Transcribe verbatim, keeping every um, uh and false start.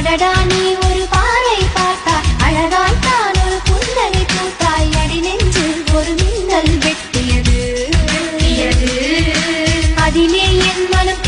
அடடா நீ ஒரு பார்வை பார்த்தாய் அழகாய் தான் ஒரு புன்னகை பூத்தாய் அடி நெஞ்சில் ஒரு மின்னல் வெட்டியது அதிலே என் மனம்